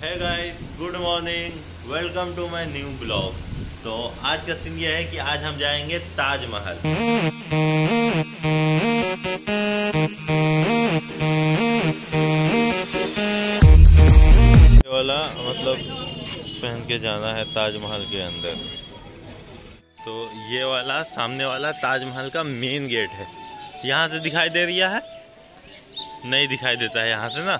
है guys, good morning, welcome to my new blog. तो आज का सीन ये है कि आज हम जाएंगे ताजमहल। ये वाला मतलब पहन के जाना है ताजमहल के अंदर। तो ये वाला सामने वाला ताजमहल का मेन गेट है। यहाँ से दिखाई दे रही है? नहीं दिखाई देता है यहाँ से ना।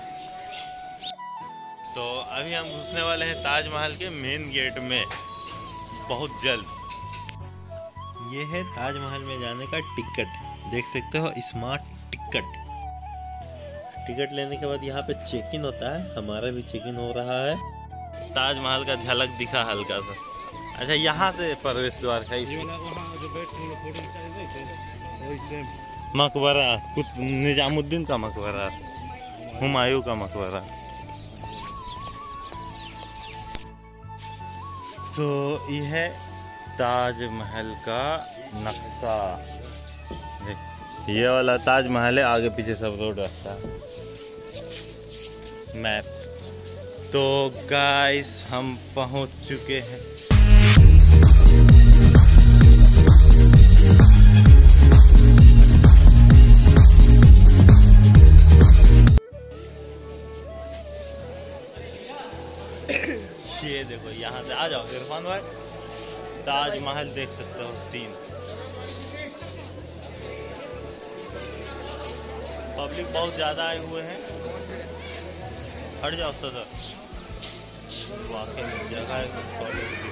तो अभी हम घुसने वाले हैं ताजमहल के मेन गेट में बहुत जल्द। ये है ताजमहल में जाने का टिकट, देख सकते हो, स्मार्ट टिकट। टिकट लेने के बाद यहाँ पे चेक इन होता है, हमारा भी चेक इन हो रहा है। ताजमहल का झलक दिखा हल्का सा। अच्छा, यहाँ से प्रवेश द्वार है। मकबरा, कुछ निजामुद्दीन का मकबरा, हुमायूं का मकबरा। तो ये है ताजमहल का नक्शा। ये वाला ताजमहल है, आगे पीछे सब रोड रास्ता मैप। तो गाइस हम पहुंच चुके हैं। ये देखो, यहाँ से आ जाओ इरफान भाई, ताजमहल देख सकते हो सीन। पब्लिक बहुत ज्यादा आए हुए हैं। हट जाओ सदर, वाकई में जगह है।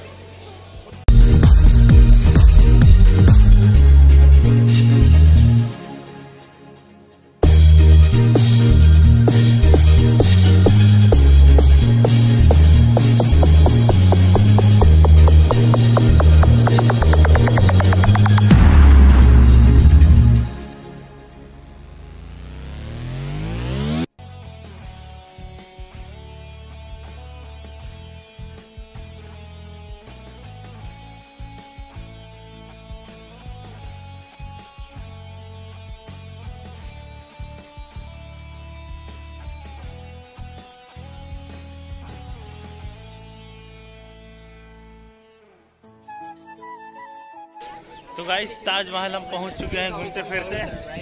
तो गाइस, ताजमहल हम पहुंच चुके हैं घूमते फिरते।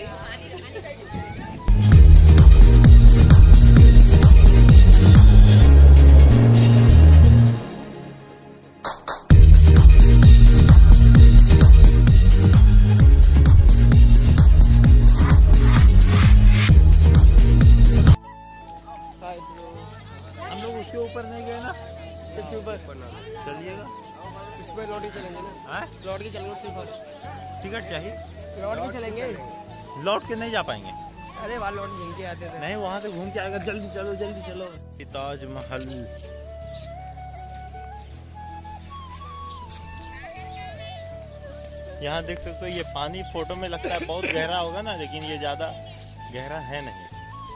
हम लोग उसके ऊपर नहीं गए ना, इसके ऊपर चलिएगा। इस पर लौट के चलेंगे ना? लौट के चलेंगे सिर्फ। टिकट चाहिए? लौट के चलेंगे। लौट के नहीं जा पाएंगे। अरे वहाँ लौट घूम के आते थे। नहीं, वहाँ से घूम के आएगा। जल्दी चलो, जल्दी चलो। ताजमहल यहाँ देख सकते हो। ये पानी फोटो में लगता है बहुत गहरा होगा ना, लेकिन ये ज्यादा गहरा है नहीं।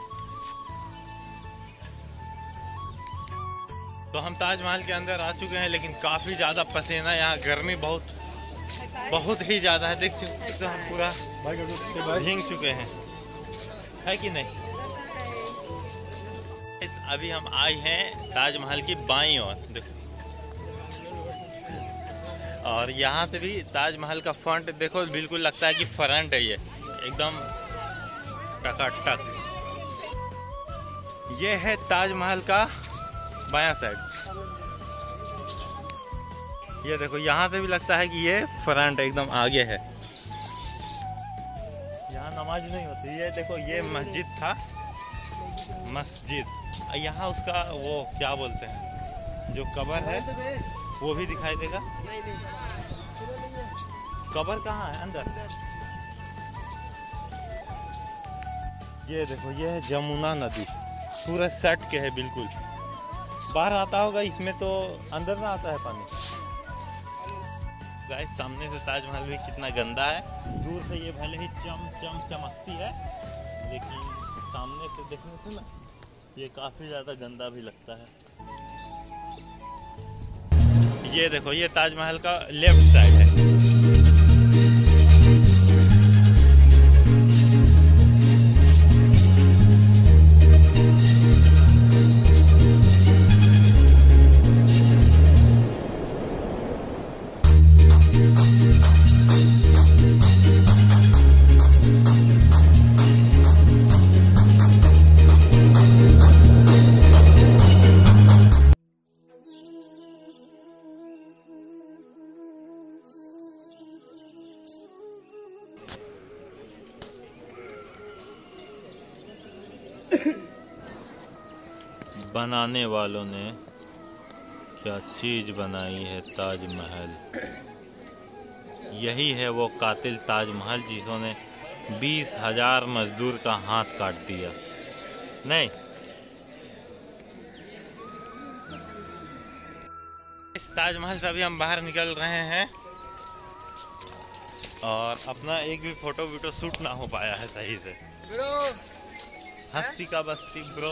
तो हम ताजमहल के अंदर आ चुके हैं, लेकिन काफी ज्यादा पसीना, यहाँ गर्मी बहुत ही ज्यादा है। देख सकते हो, हम पूरा भीग चुके हैं, है कि नहीं। अभी हम आए हैं ताजमहल की बाईं ओर, देखो। और यहाँ से भी ताजमहल का फ्रंट देखो, बिल्कुल लगता है कि फ्रंट है ये, एकदम टकाटक। ये है ताजमहल का बायां साइड। ये देखो, यहाँ से भी लगता है कि ये फ्रंट एकदम आगे है। यहाँ नमाज नहीं होती। ये देखो, ये मस्जिद था, मस्जिद। यहाँ उसका वो क्या बोलते हैं, जो कब्र है वो भी दिखाई देगा। कब्र कहाँ है? अंदर। ये देखो, ये है जमुना नदी, पूरा सट के है बिल्कुल। बाहर आता होगा इसमें, तो अंदर ना आता है पानी। गाइस, सामने से ताजमहल भी कितना गंदा है। दूर से ये भले ही चमकती है, लेकिन सामने से देखने से ना ये काफी ज्यादा गंदा भी लगता है। ये देखो, ये ताजमहल का लेफ्ट साइड है। बनाने वालों ने क्या चीज बनाई है, ताजमहल। यही है वो कातिल ताजमहल जिन्होंने 20,000 मजदूर का हाथ काट दिया। नहीं, इस ताजमहल से अभी हम बाहर निकल रहे हैं और अपना एक भी फोटो वीटो शूट ना हो पाया है सही से। हस्ती का बस्ती ब्रो।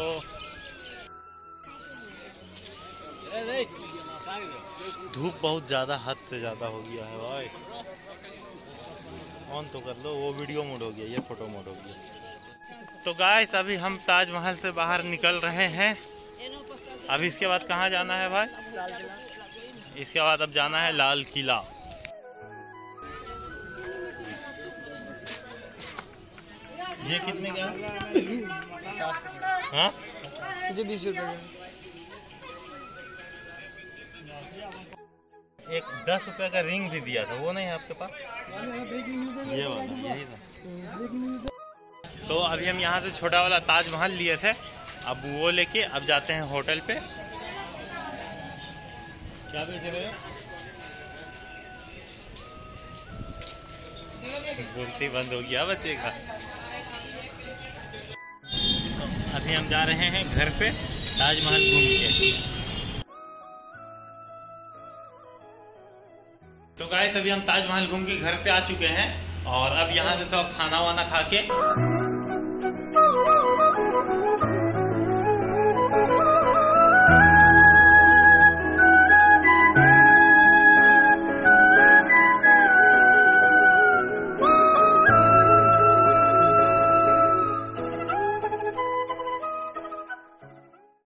धूप बहुत ज्यादा, हद से ज्यादा हो गया है भाई। ऑन तो कर लो, वो वीडियो मोड हो गया, ये फोटो मोड हो गया। तो गाइस अभी हम ताजमहल से बाहर निकल रहे हैं। अभी इसके बाद कहाँ जाना है भाई? इसके बाद अब जाना है लाल किला। ये कितने का? हाँ, मुझे 20 रुपए। एक 10 रुपए का रिंग भी दिया था, वो नहीं है आपके पास? ये वाला, यही था। तो अभी हम यहाँ से छोटा वाला ताजमहल लिए थे, अब वो लेके अब जाते हैं होटल पे। क्या बेच रहे हो? बोलती बंद हो गया बच्चे का। अभी हम जा रहे हैं घर पे ताजमहल घूम के। तो गाइस अभी हम ताजमहल घूम के घर पे आ चुके हैं और अब यहाँ से तो खाना वाना खा के